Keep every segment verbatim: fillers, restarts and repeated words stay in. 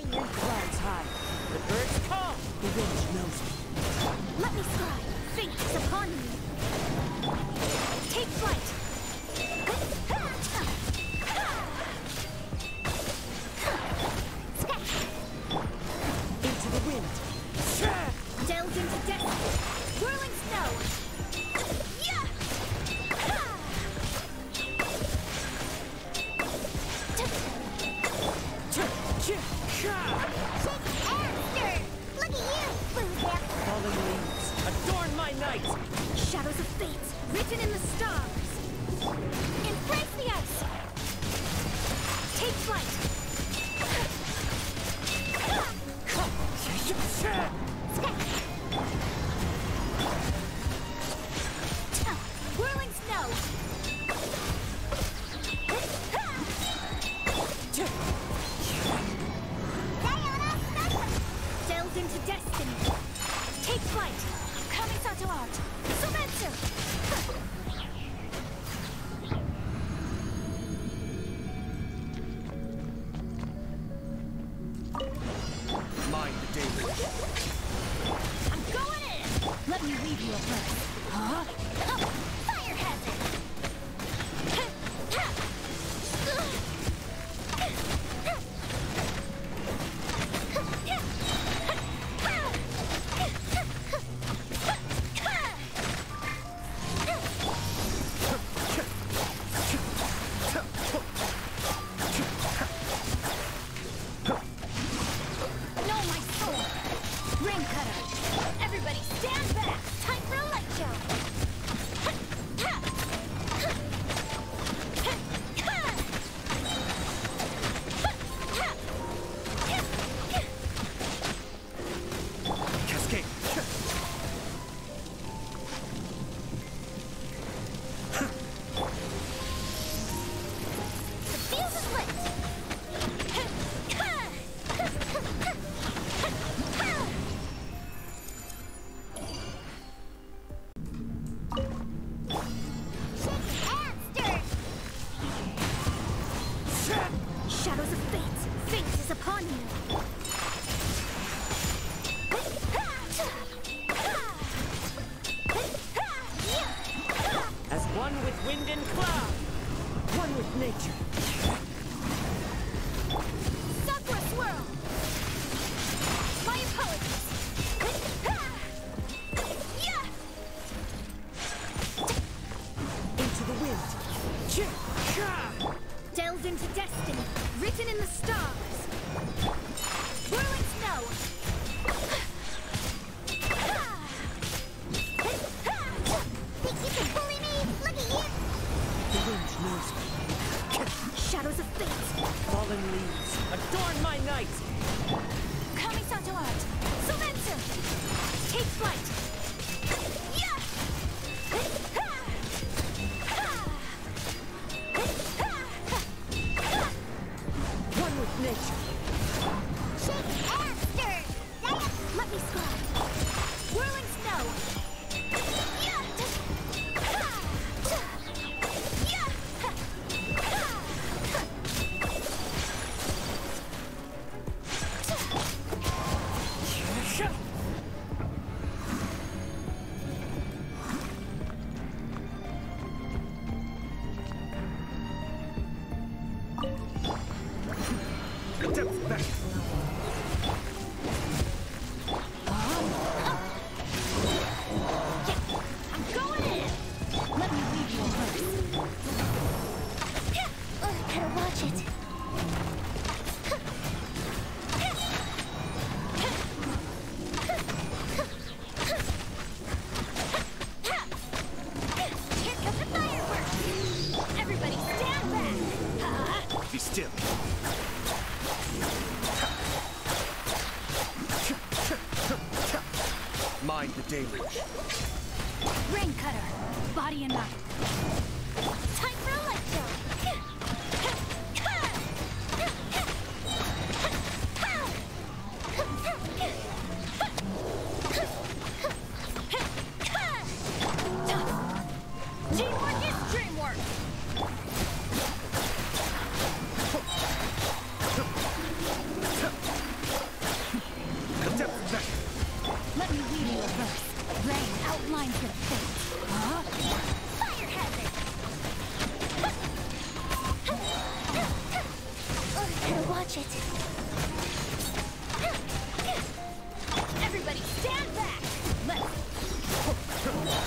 Dissonant clouds high. The birds call. The wind knows me. Let me slide. Fate is upon me. Take flight. Into the wind. Delve into destiny. Whirling snow. Yeah. Shake and stir. Look at you, loser. Falling leaves adorn my night. Shadows of fate written in the stars. Embrace the ice. Take flight. Whirling snow. Delve into destiny. Take flight. Kamisato art. Sometsu. Mind the deluge. I'm going in. Let me leave you a breath. Huh? Fire hazard. Know my soul. Ring cutter. Everybody stand back. Time for a light show. Cascade. The fuse is lit. Shadows of fate. Fate is upon you. As one with wind and cloud. One with nature. Sakura swirl. My apologies. Into the wind. Delve into destiny, written in the stars. Whirling snow. Think you can bully me? Look at you. The wind knows me. Shadows of fate. Fallen leaves adorn my night. Kamisato art. Sometsu. Take flight. One with nature. Shake and stir. Let me slide. Whirling snow. Depth back. I'm going in. Let me leave you alone. Oh, gotta watch it. Here comes the fireworks. Everybody stand back. Be still. Mind the deluge. Rain cutter. Body and mind. Time for a light show. Teamwork is dreamwork. Let me lead you a verse. Rain outlines your fate. Huh? Fire hazard! Here, watch it. Everybody stand back! Let's...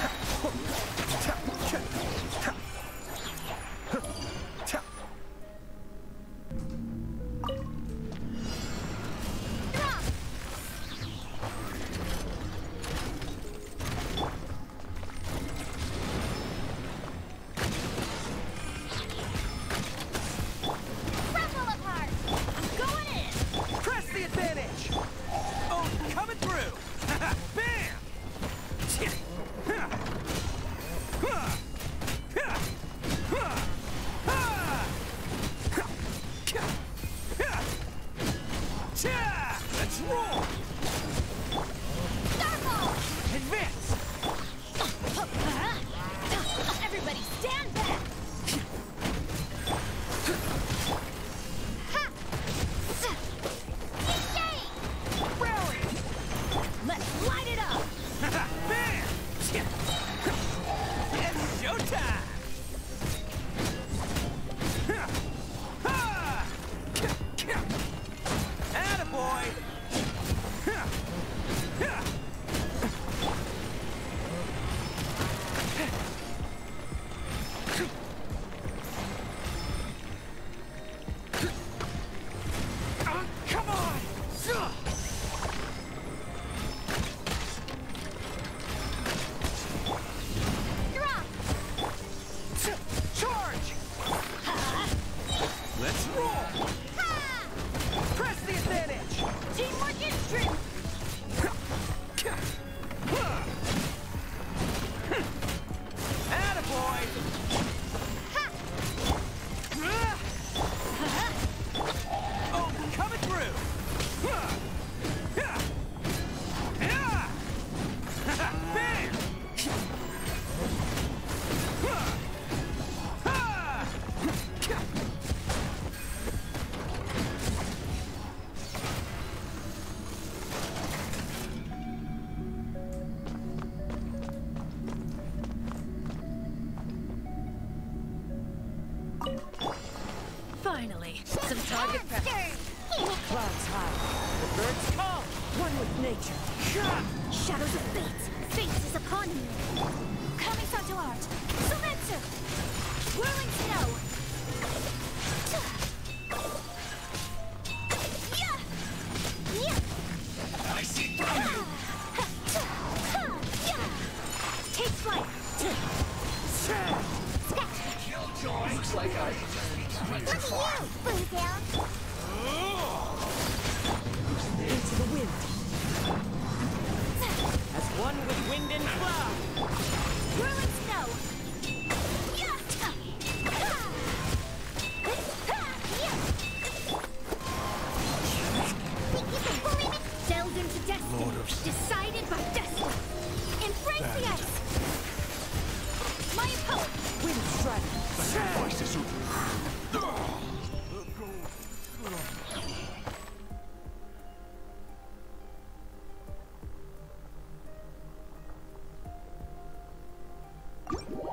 Rumble apart. I'm going in! Press the advantage! Oh, coming through! Bam! Let's roll! Starfall. Advance! Everybody stand back! Ha. Yay. Rally! Let's light it up! Bam! It's showtime! Attaboy! Uh, come on! Drop. Charge! Let's roll! Ha. Press the advantage! Teamwork is strength! Attaboy! Oh, coming through! Bam! Finally, some target practice. Monster. Clouds high. The birds come. One with nature. Shadows of fate! Fate is upon you! Coming to art! Sumetsu! Whirling snow! Yeah! Yeah! I see through you! Yeah! Take flight! Killjoy! Looks like I just went too Look far. at you, Bluegill. Into the wind. As one with wind and cloud. Whirling snow! Yeah! Think you can bully me? Delved into destiny! Lord of- Decided by destiny! Embrace the ice! My opponent! Wind strike. Sacrifice is over.